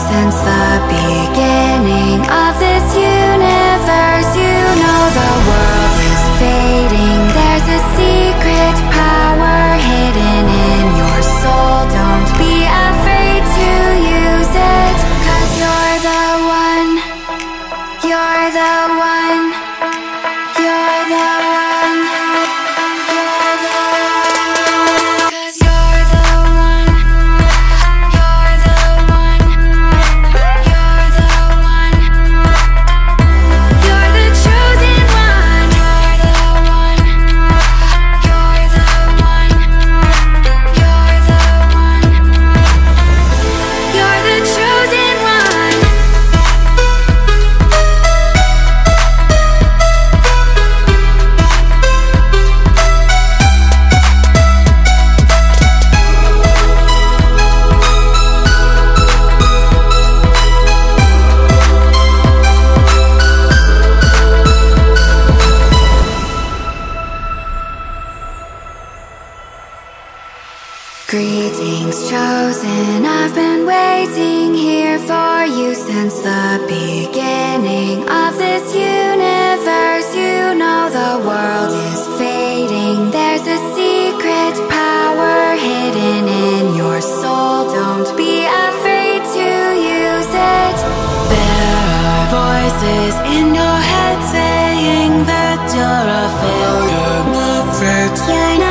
since the beginning of this universe. You know the world is fading. There's a secret power hidden in your soul. Don't be afraid to use it, 'cause you're the one. You're the one. You're the one. You're the one. 'Cause you're the one. You're the one. You're the one. You're the chosen one. You're the one. You're the one. You're the one. You're the chosen one. Greetings, chosen. I've been waiting here for you since the beginning of this universe. You know the world is fading. There's a secret power hidden in your soul. Don't be afraid to use it. There are voices in your head saying that you're a failure. You're not